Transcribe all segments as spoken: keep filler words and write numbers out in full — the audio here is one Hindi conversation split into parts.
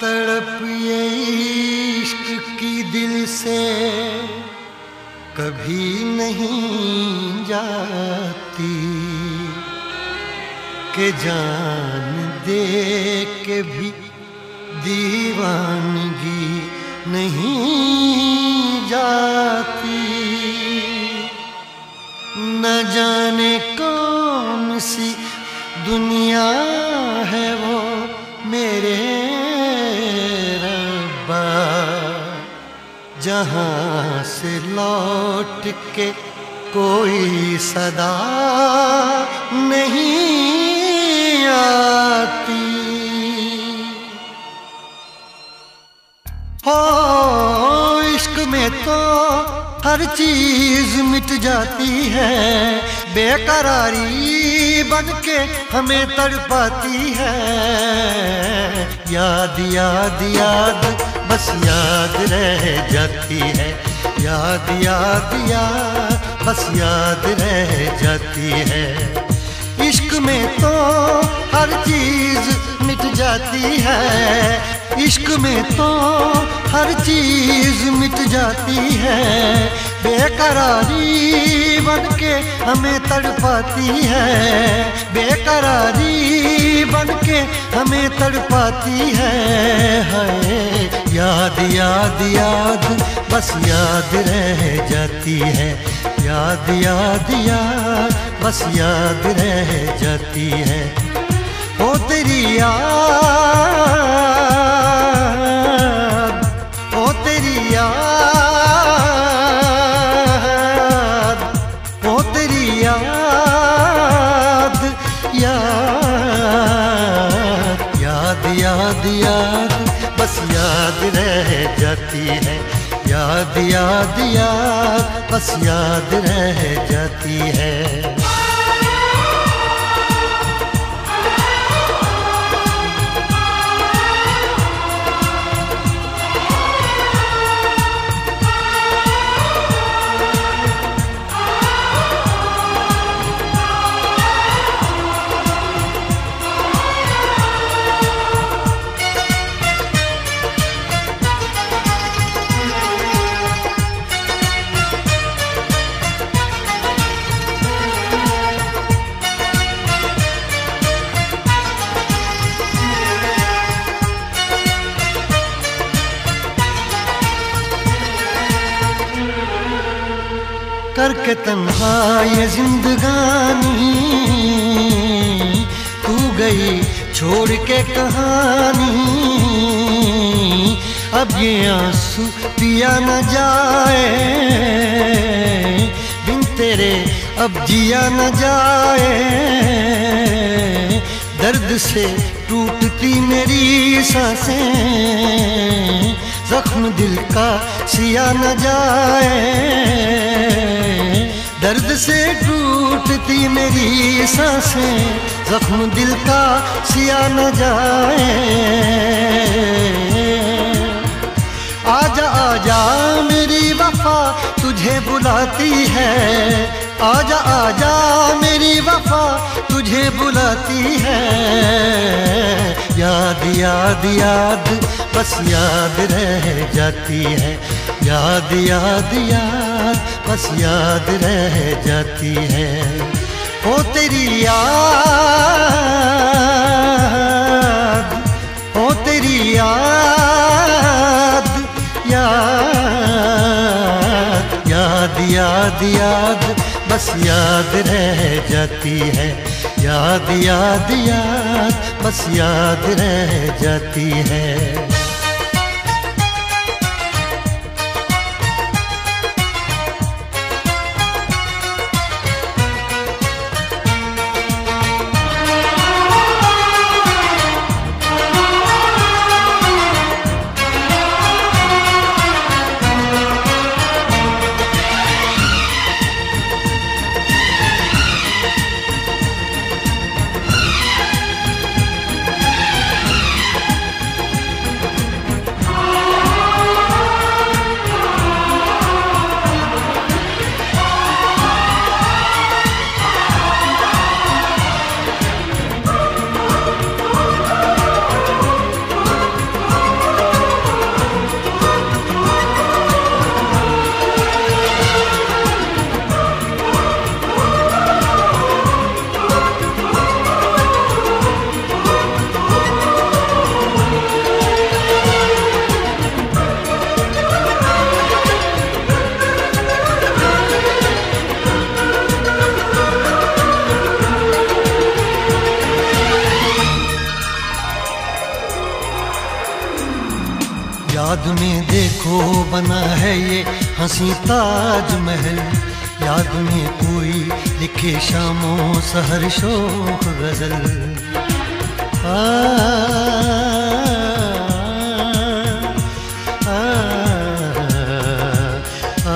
तड़प ये इश्क की दिल से कभी नहीं जाती कि जान दे के भी दीवानगी नहीं जाती। न जाने कौन सी दुनिया है वो मेरे रब्बा, जहाँ से लौट के कोई सदा नहीं आती। हो इश्क में तो हर चीज मिट जाती है, बेकरारी बन के हमें तड़पाती है। याद याद याद बस याद रह जाती है, याद याद याद बस याद रह जाती है। इश्क में तो हर चीज मिट जाती है, इश्क में तो हर चीज मिट जाती है, बेकरारी बन के हमें तड़पाती है, बेकरारी बन के हमें तड़पाती है। हाय याद याद याद बस याद रह जाती है, याद याद याद बस याद रह जाती है। ओ तेरी याद, ओ तेरी याद, ओ तेरी याद, याद याद याद याद बस याद रह जाती है, याद याद याद बस याद रह जाती है। करके तन्हा ये जिंदगानी तू गई छोड़ के कहानी, अब ये आंसू पिया न जाए बिन तेरे, अब जिया न जाए। दर्द से टूटती मेरी सांसें, जख्म दिल का सिया न जाए। दर्द से टूटती मेरी सांसें, जख्म दिल का सिया न जाए। आजा आजा मेरी वफा तुझे बुलाती है, आजा आजा मेरी वफा तुझे बुलाती है। याद याद याद बस याद रह जाती है, याद याद याद बस याद रह जाती है। ओ तेरी याद, ओ तेरी याद, याद याद याद याद बस याद रह जाती है, याद याद याद बस याद रह जाती है। याद में देखो बना है ये हंसी ताजमहल, याद में कोई लिखे शामों सहर शोख गजल। आ, आ, आ,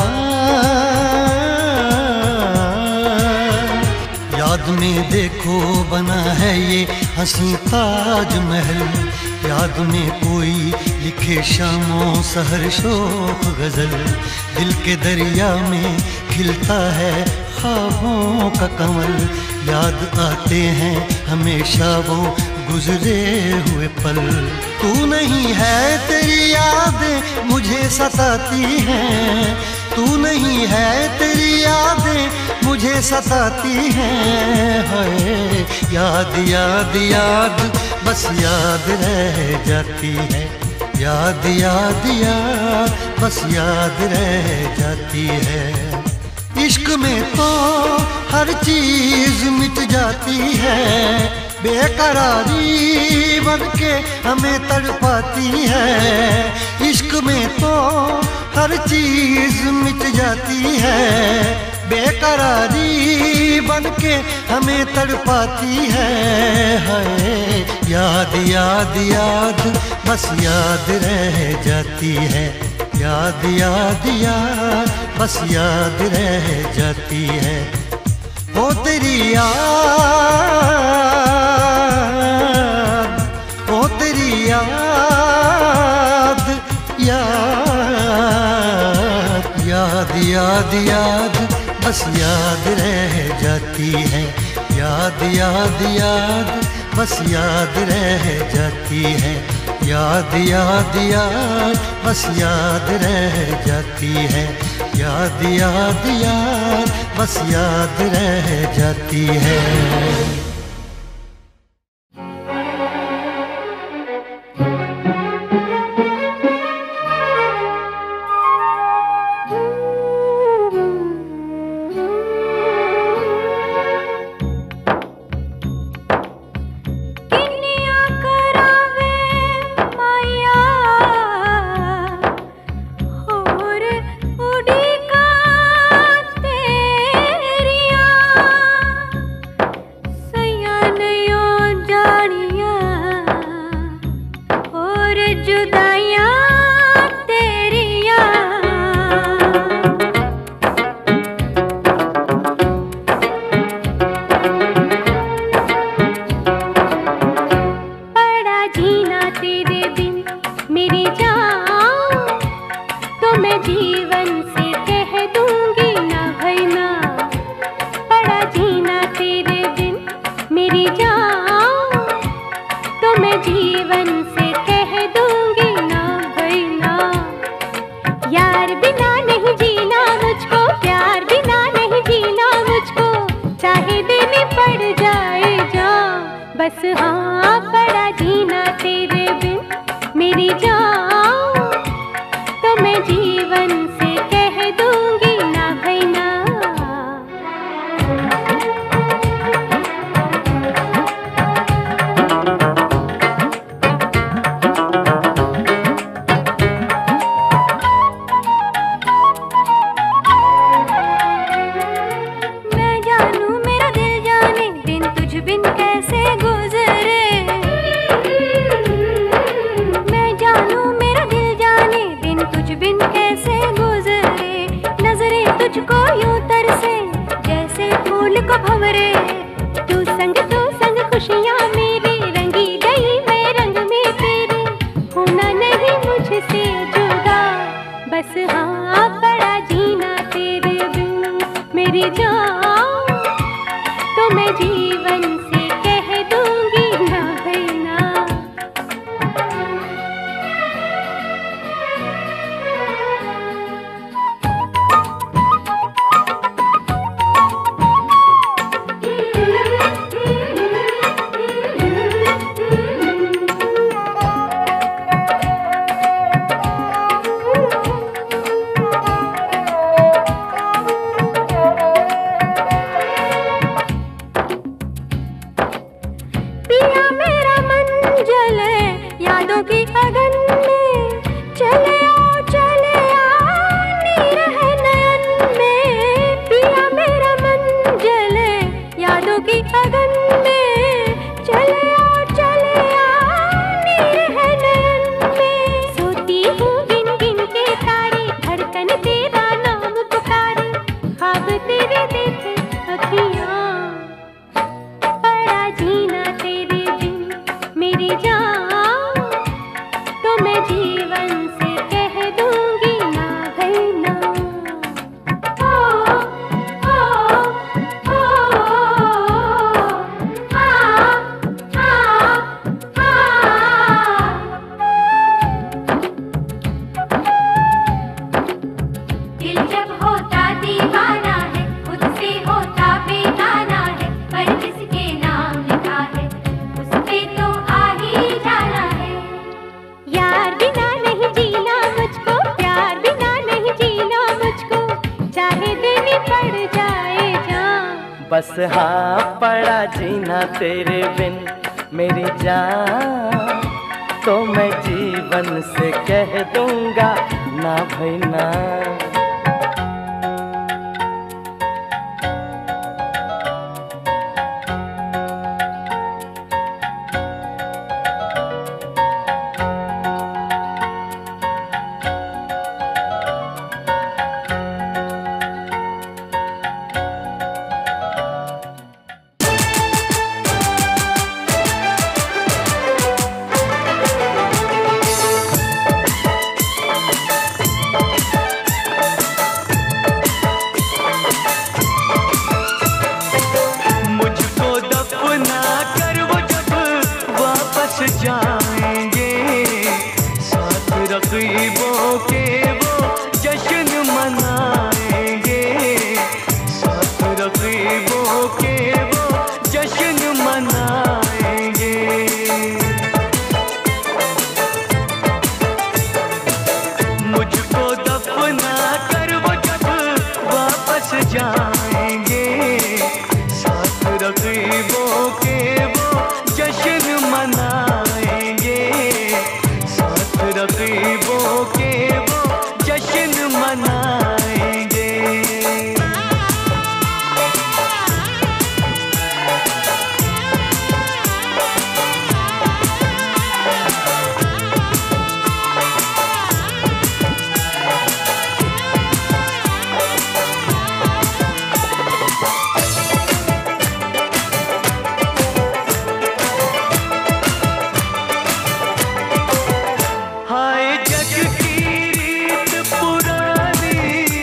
याद में देखो बना है ये हंसी ताजमहल, याद में कोई लिखे शामों सहर शोख गजल। दिल के दरिया में खिलता है ख्वाबों का कमल, याद आते हैं हमेशा वो गुजरे हुए पल। तू नहीं है तेरी यादें मुझे सताती हैं, तू नहीं है तेरी यादें मुझे सताती हैं। हाय याद याद याद बस याद रह जाती है, याद याद याद बस याद रह जाती है। इश्क में तो हर चीज मिट जाती है, बेकरारी बन के हमें तड़पाती है। इश्क में तो हर चीज मिट जाती है, बेकरारी बन के हमें तड़पाती है। हाय याद याद याद बस याद रह जाती है, याद याद याद बस याद रह जाती है। ओ तेरी याद, ओ तेरी याद, याद याद याद याद बस याद रह जाती है, याद याद याद बस याद रह जाती है। याद याद याद बस याद रह जाती है, याद याद याद बस याद रह जाती है। बस हाँ बड़ा जीना तेरे बिन मेरी जान, तो मैं जीवन से कह दूंगी ना भाई ना। मैं जानू मेरा दिल जाने दिन तुझ बिन कैसे गुजरे, मैं जानू जाऊं तो मैं जीवन से कह दूंगी ना भाई ना। ओ, ओ, ओ, आ, आ, आ। दिल जब होता दीवाना है, खुद से होता बेगाना है, पर जिसके नाम लिखा है उस पे तो आ ही जाना है। यार बिना नहीं जीना मुझको, प्यार बिना नहीं जीना मुझको, चाहे देनी पड़ जाए जान। बस हाँ पड़ा जीना तेरे बिन मेरी जान, तो मैं जीवन से कह दूंगा ना भाई ना। जाएंगे साथ रक़ीबों के वो जश्न मनाएंगे, साथ रक़ीबों के वो जश्न मनाएंगे। मुझको दफना कर वो जब वापस जाएंगे, साथ रक़ीबों के वो जश्न मनाएंगे, साथ रक़ीबों के वो जश्न मनाएंगे। हाय जग की रीत पुरानी,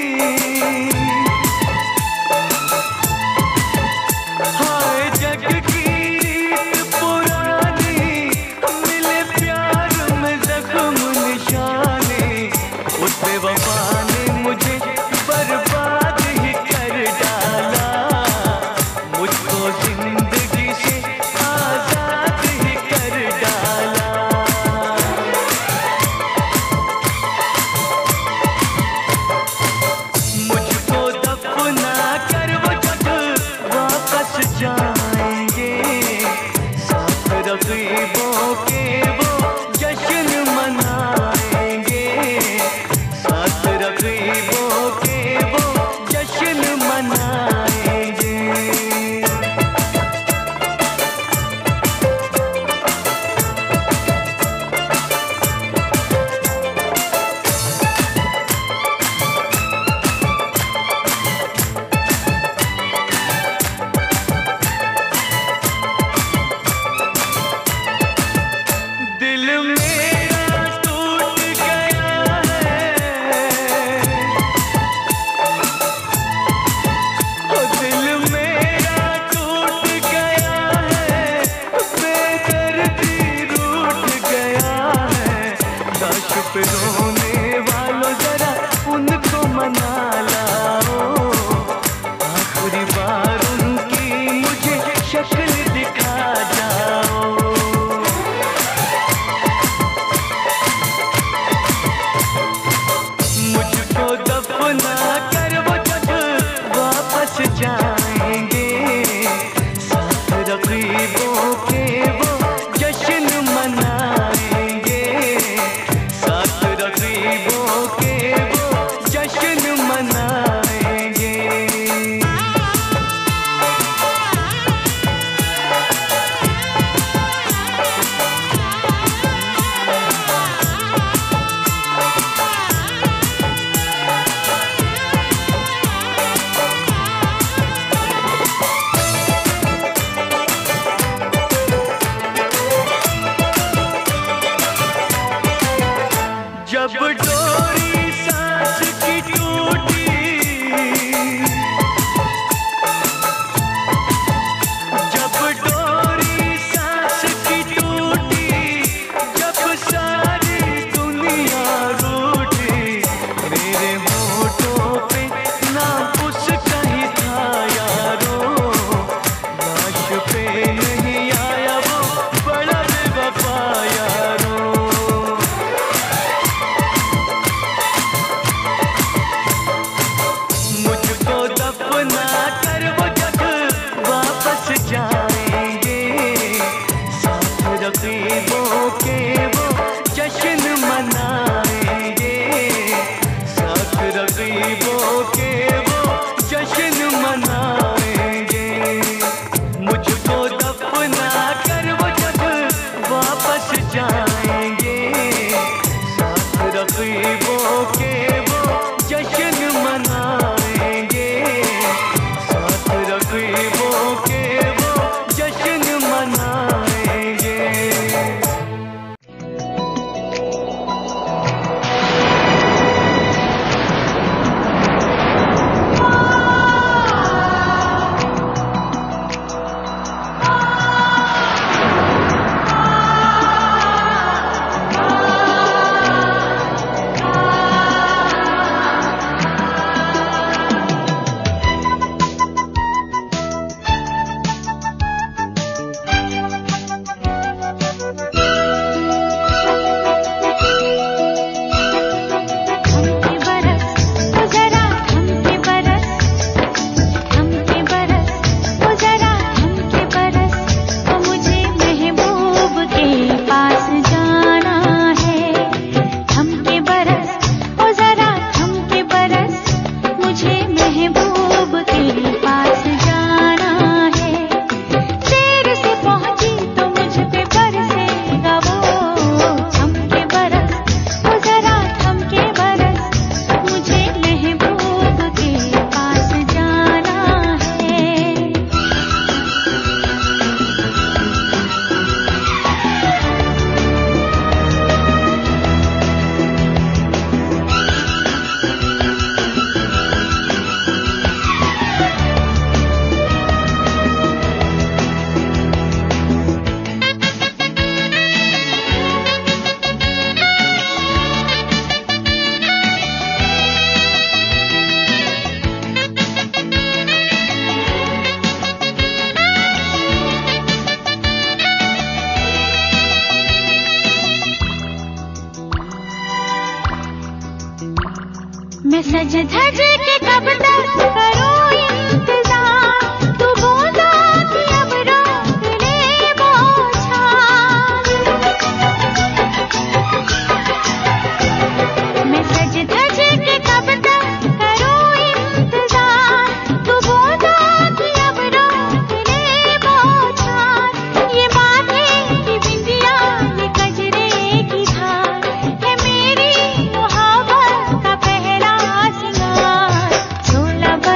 हाय जग की रीत पुरानी, मिले प्यार में जख्म निशानी, उस बेवफा ने मुझे बर्बाद ही कर डाला, मुझको जिंदगी से आजाद ही कर डाला। मुझको दफना कर वो जब वापस जाएंगे, साथ रक़ीबों के वो जश्न मनाएंगे, साथ रक़ीबों के वो जश्न मनाएंगे। दिल मेरा टूट गया है, ओ दिल मेरा टूट गया है, बेदर्दी रूठ गया है। काश पे रोने वालों जरा उनको मना लाओ, आखिरी बार उनकी मुझे शक्ल दिखा जाओ। मुझको दफना कर वो जब वापस जाएंगे, साथ रक़ीबों के वो जश्न मनाएंगे, साथ जब डोरी सांस की टूटी, जब डोरी सांस की टूटी, जब सारी दुनिया रूठी, मेरे होठों पे नाम उसका ही था यारो, लाश पे नहीं आया वो बड़ा बेवफा यारो। मुझको दफना कर वो जग वापस जाएंगे, साथ रकीबों के वो जश्न मनाएंगे, साथ रकीबों के वो जश्न मनाएंगे। मुझको दफना कर वो जग वापस जाएंगे, साथ रकीबों के वो जश्न मनाएंगे, साथ रकीबों के वो जश्न मनाएंगे। मैं सज धज के कब तक करूं इंतजार, तू बोला कि अब रोक ले बौछार। मैं सज धज के कब तक करूं इंतजार, तू बोला कि अब रोक ले बौछार। ये माथे की बिंदिया, ये कजरे की धार, है मेरी मोहब्बत का पहला सिंगार। सोलह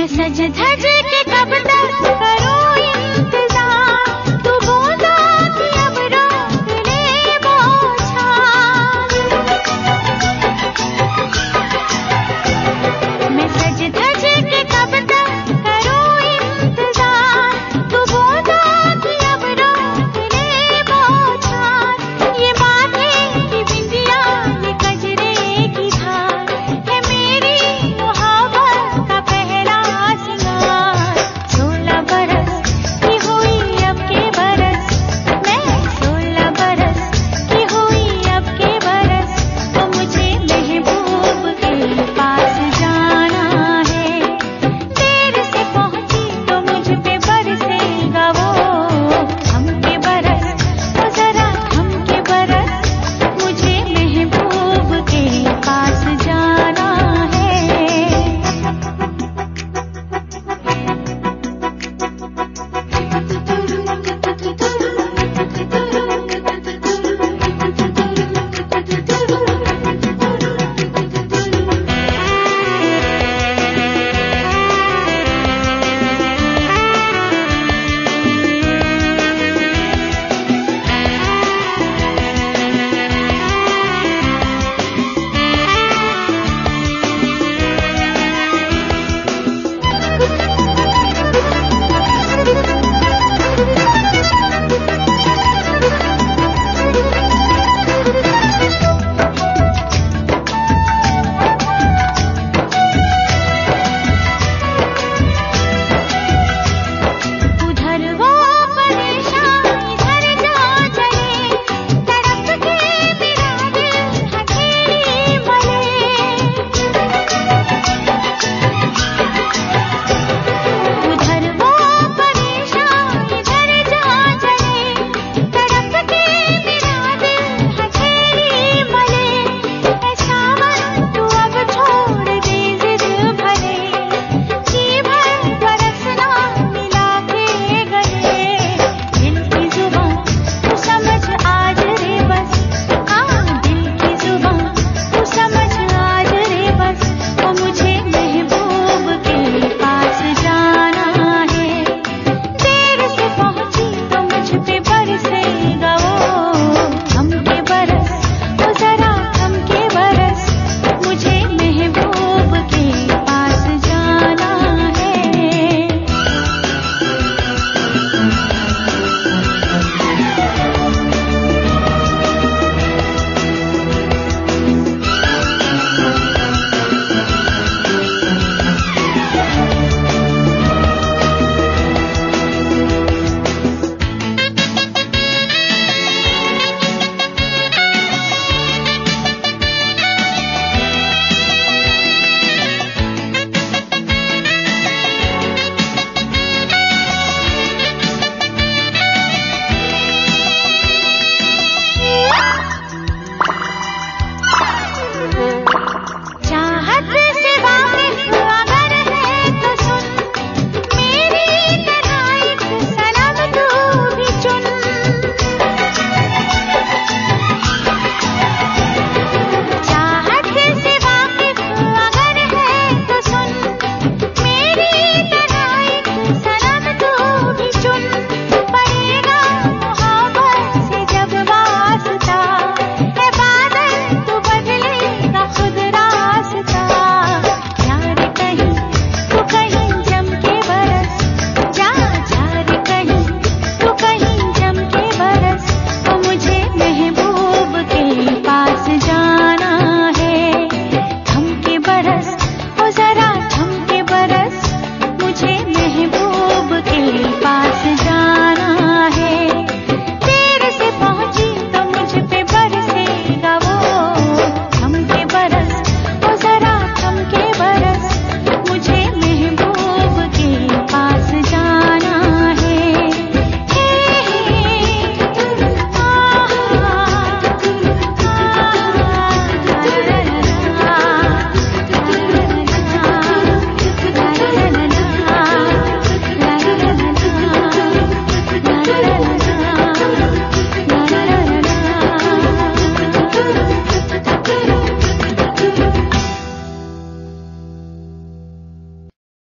मैं सज धज के कब तक